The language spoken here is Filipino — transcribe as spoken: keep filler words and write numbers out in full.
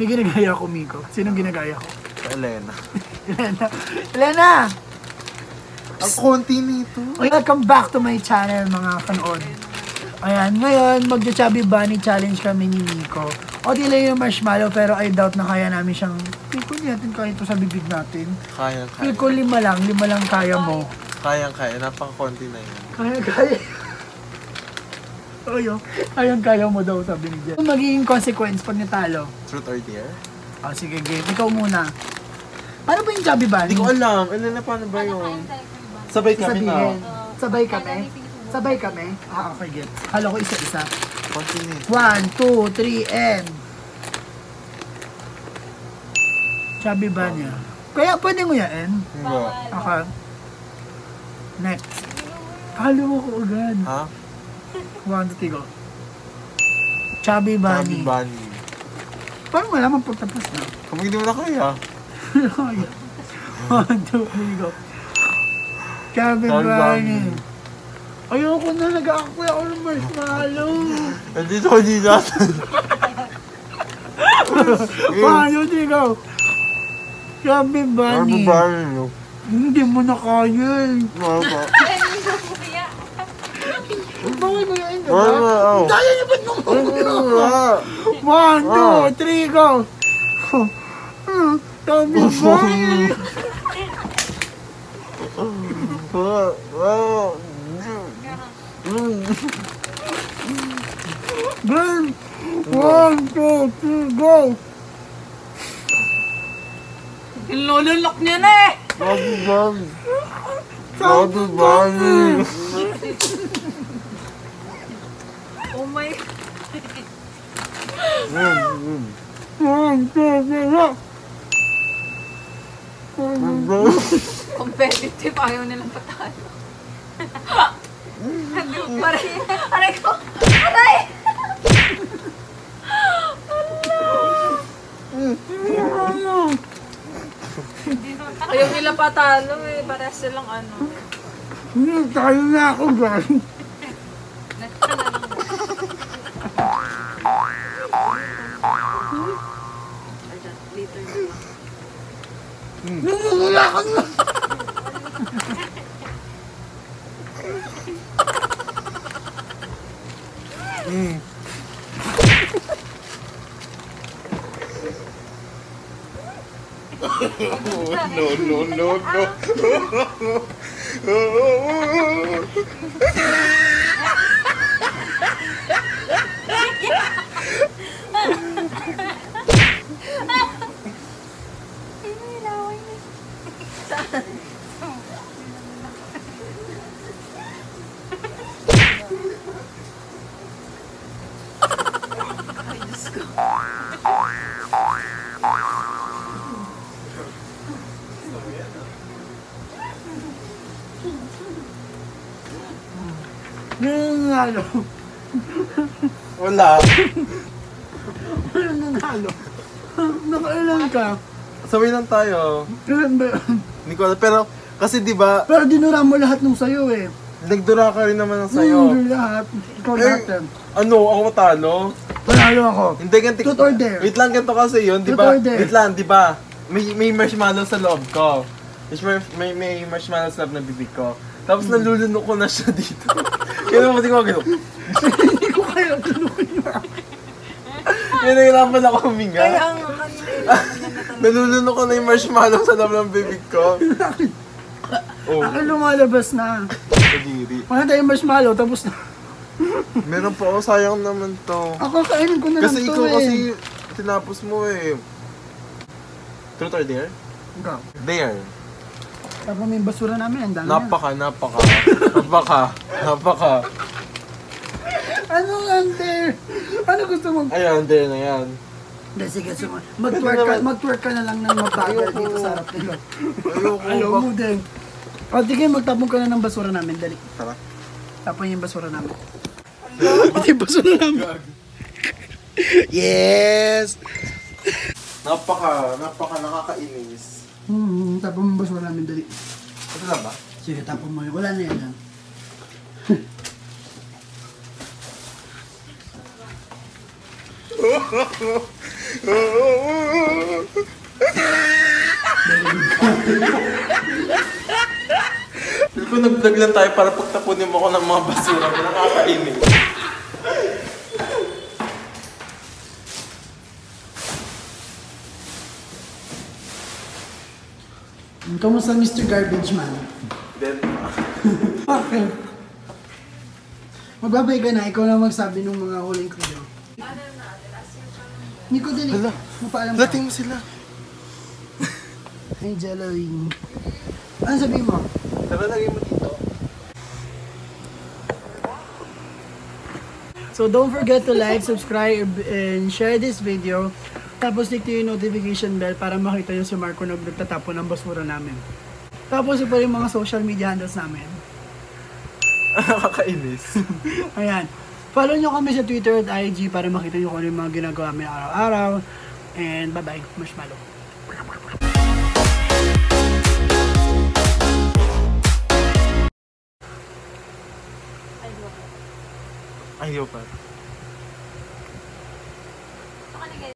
May ginagaya ko, Miko. Sinong ginagaya ko? Elena. Elena. Elena! Ang konti nito. Welcome back to my channel, mga kanood. Ayan, ngayon, magja-chubby bunny challenge kami ni Miko. O di lang yung marshmallow, pero I doubt na kaya namin siyang... Feel ko natin kaya ito sa bibig natin. Kaya, kaya. Feel ko lima lang, lima lang kaya mo. Kaya, kaya. Napaka-konti na yun. Kaya, kaya. Oyo, kaya, kaya mo daw, sabi ni Jen. Ano magiging consequence pag natalo? Truth or dare? O, oh, sige, game. Ikaw muna. Paano ba yung chubby bunny? Hindi ko alam. Ano na, paano ba yun? Sabay kami na. Sabay kami? Sabay kami? Ah, okay, get. Kala ko isa-isa. Continue. One, two, three, and... Chubby bunny. Kaya pwede mo yan? Hindi. Okay. Next. Kala mo ko agad. Ha? One, two, three, go. Chubby bunny. Chubby bunny. Paano malaman pagtapos na? Kung hindi mo na kaya. One, two, three, go. Chubby bunny. Ayoko na, nag-aakoy ako ng marshmallow. Nandito ko di natin. One, two, three, go. Chubby bunny. Chubby bunny. Hindi mo na kaya eh. Bawal mo yun, diba? Daya niyo ba't nung One, two, three, go! Chubby bunny. Girl! One, two, three, go! Nilulunok niya na eh! Chubby bunny. Chubby bunny. Oh my... One, two, three, go! Competitive, ayaw nilang patalo. Aray! Aray ko! Aray! Ayaw nila patalo eh. Parehas silang ano. Hindi, tayo na ako, guys. Wala ka na! Mm. no, no, no, no. Nanalo. Wala. Wala nanalo. Nakailan ka? Sabay lang tayo. Ilan ba yun? Hindi ko alam. Pero, kasi di ba Pero dinura mo lahat nung sayo eh. nagdura ka rin naman ng sayo. Hmm, lahat. Ikaw Eh, lahat yan. ano? Ako matalo? Panalo ako. Hindi, ganti. Truth or dare? Wait lang, ganito kasi yun, di Truth ba? or dare? Wait lang, di ba? May, may marshmallow sa loob ko. May, may, may marshmallow sa loob ng bibig ko. Tapos Hmm. nalulunok ko na siya dito. Kaya naman ko gano'n. Hindi ko kaya tunukin mo. Kaya nahirapan ako huminga. Kaya ang kanina Nalulunok ko na yung marshmallow sa loob ng bibig ko. Oh, Akin lumalabas na. kadiri. Wala tayong marshmallow, tapos na. Meron pa ako, sayang naman to. Ako kainin ko na lang Kasi to ikaw eh. kasi tinapos mo eh. Truth or dare? Ikaw. Dare. Tapos may basura namin, ang dami Napaka, napaka, napaka, napaka. Ano ang dare? Ano gusto mo? Ayan, dare na yan. Hindi, sige, suma. Mag-twerk ka, mag-twerk ka na lang ng mag-bagger dito sa harap nila. Ayoko. Ayaw mo din. O, sige, magtapon ka na ng basura namin, dali. Tara. Tapon yung basura namin. Ito yung basura namin. Yes! Napaka, napaka nakakainis. Hmm, tapon mo yung basura namin, dali. Ito na ba? Sige, tapon mo yun. Wala na yan lang. Feel ko nag-vlog lang tayo para pagtapunin mo ako ng mga basura. Nakakainis. Kamusta mister Garbage Man? Dead. Okay. Magbabay ka na, ikaw na magsabi ng mga huling video. Nico, dali. Hala. Mapaalam ka. Lating mo sila. Hey, Jellowing. Ano sabihin mo? Tara, lagay mo dito. So don't forget to like, subscribe, and share this video. Tapos click yung notification bell para makita nyo si Marco na nagtatapon ng basura namin. Tapos ito pa yung mga social media handles namin. Nakakainis. Ayan. Follow nyo kami sa Twitter at I G para makita nyo kung ano yung mga ginagawa namin araw-araw. And bye-bye, Marshmallow. Ayaw pa.